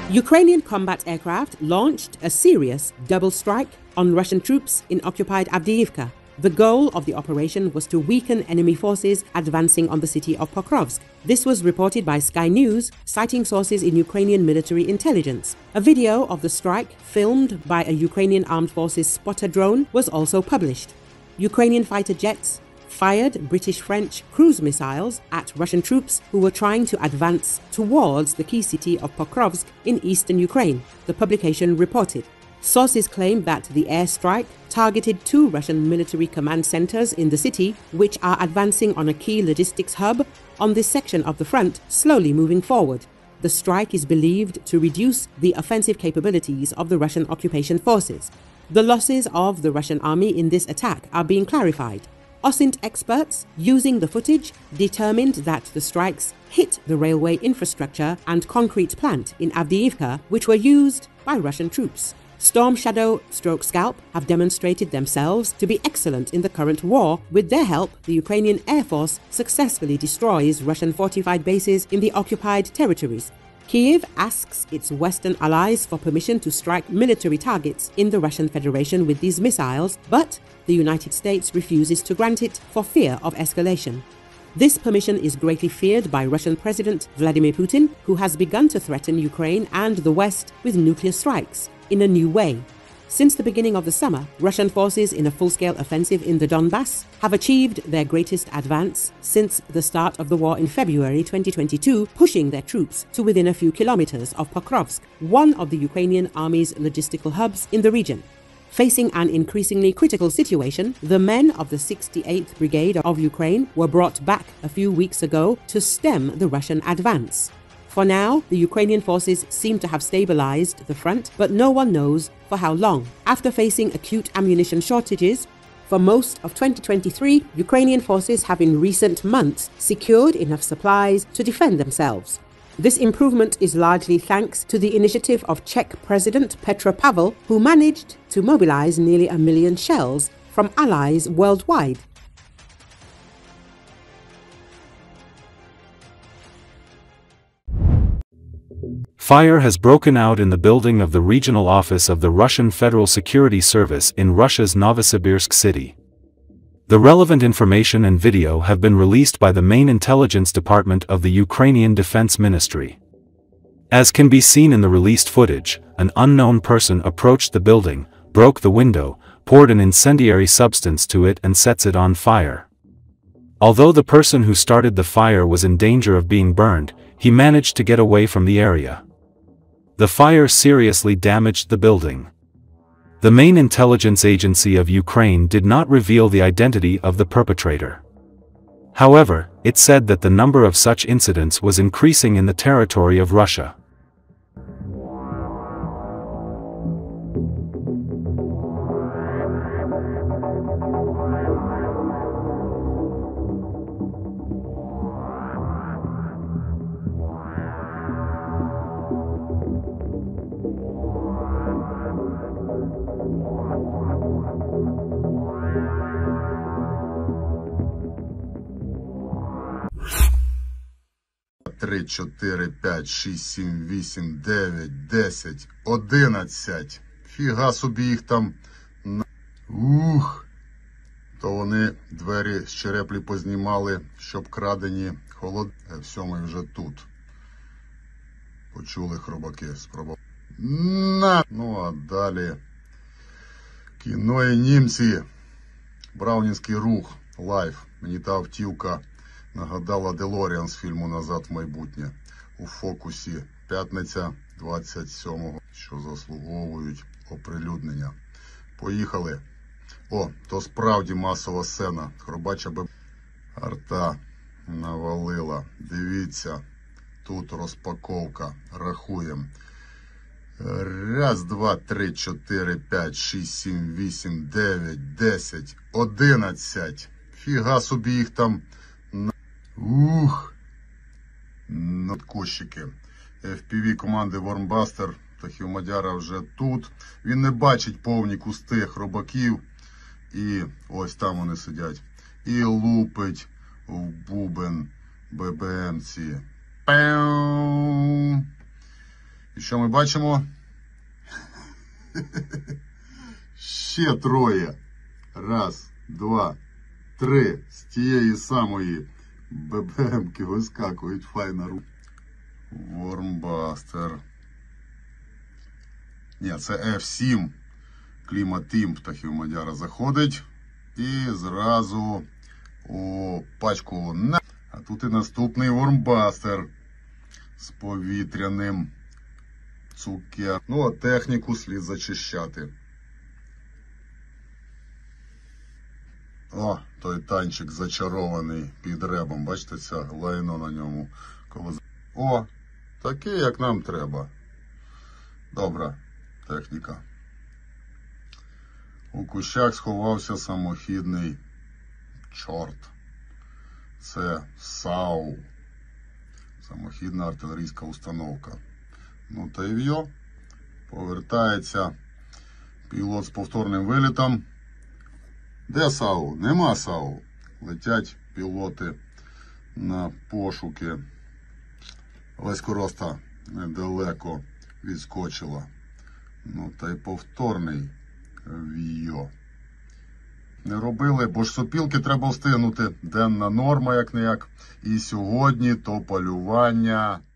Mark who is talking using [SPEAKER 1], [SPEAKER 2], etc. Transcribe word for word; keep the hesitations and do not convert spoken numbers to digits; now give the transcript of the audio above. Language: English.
[SPEAKER 1] Ukrainian combat aircraft launched a serious double strike on Russian troops in occupied Avdiivka. The goal of the operation was to weaken enemy forces advancing on the city of Pokrovsk. This was reported by Sky News, citing sources in Ukrainian military intelligence. A video of the strike, filmed by a Ukrainian armed forces spotter drone, was also published. Ukrainian fighter jets fired British-French cruise missiles at Russian troops who were trying to advance towards the key city of Pokrovsk in eastern Ukraine, the publication reported. Sources claim that the airstrike targeted two Russian military command centers in the city, which are advancing on a key logistics hub on this section of the front, slowly moving forward. The strike is believed to reduce the offensive capabilities of the Russian occupation forces. The losses of the Russian army in this attack are being clarified. OSINT experts, using the footage, determined that the strikes hit the railway infrastructure and concrete plant in Avdiivka, which were used by Russian troops. Storm Shadow stroke Scalp have demonstrated themselves to be excellent in the current war. With their help, the Ukrainian Air Force successfully destroys Russian fortified bases in the occupied territories. Kyiv asks its Western allies for permission to strike military targets in the Russian Federation with these missiles, but the United States refuses to grant it for fear of escalation. This permission is greatly feared by Russian President Vladimir Putin, who has begun to threaten Ukraine and the West with nuclear strikes in a new way. Since the beginning of the summer, Russian forces in a full-scale offensive in the Donbass have achieved their greatest advance since the start of the war in February twenty twenty-two, pushing their troops to within a few kilometers of Pokrovsk, one of the Ukrainian army's logistical hubs in the region. Facing an increasingly critical situation, the men of the sixty-eighth Brigade of Ukraine were brought back a few weeks ago to stem the Russian advance. For now, the Ukrainian forces seem to have stabilized the front, but no one knows for how long. After facing acute ammunition shortages, for most of twenty twenty-three, Ukrainian forces have in recent months secured enough supplies to defend themselves. This improvement is largely thanks to the initiative of Czech President Petr Pavel, who managed to mobilize nearly a million shells from allies worldwide.
[SPEAKER 2] Fire has broken out in the building of the regional office of the Russian Federal Security Service in Russia's Novosibirsk city. The relevant information and video have been released by the main intelligence department of the Ukrainian Defense Ministry. As can be seen in the released footage, an unknown person approached the building, broke the window, poured an incendiary substance to it and sets it on fire. Although the person who started the fire was in danger of being burned, he managed to get away from the area. The fire seriously damaged the building. The main intelligence agency of Ukraine did not reveal the identity of the perpetrator. However, it said that the number of such incidents was increasing in the territory of Russia.
[SPEAKER 3] три, чотири, п'ять, шість, сім, вісім, дев'ять, десять, одинадцять. Фіга собі їх там. Ух. То вони двері з череплі познімали, щоб крадені холод. Все, ми вже тут. Почули хробаки, спробували. На! Ну, а далі. Кіно і німці. Браунінський рух. Лайф. Мені та автівка нагадала Делоріан з фільму «Назад в майбутнє». У фокусі п'ятниця двадцять сьомого, що заслуговують оприлюднення. Поїхали. О, то справді масова сцена. Хробача б... Арта навалила. Дивіться. Тут розпаковка. Рахуємо. Раз, два, три, чотири, п'ять, шість, сім, вісім, дев'ять, десять, одинадцять. Фіга собі їх там. Ух. Надкощики. еф пі ві команди Вормбастер та Хівмадяра вже тут. Він не бачить повні кусти хробаків. І ось там вони сидять. І лупить в бубен бе бе емці. Пеу. І що ми бачимо? Ще троє. Раз, два, три. З тієї самої ББМки вискакують. Файна рука. Вормбастер. Ні, це еф сім. Кліматим птахів Мадяра заходить. І зразу у пачку на. А тут і наступний Вормбастер з повітряним цукер. Ну, а техніку слід зачищати. О, той танчик зачарований під ребом. Бачите, це лайно на ньому. О, такий, як нам треба. Добра техніка. У кущах сховався самохідний чорт. Це САУ. Самохідна артилерійська установка. Ну та й в'йо. Повертається пілот з повторним вилітом. Де САУ? Нема САУ. Летять пілоти на пошуки. Леськороста недалеко відскочила. Ну та й повторний в'йо. Не робили, бо ж сопілки треба встигнути. Денна норма, як-не-як. І сьогодні то полювання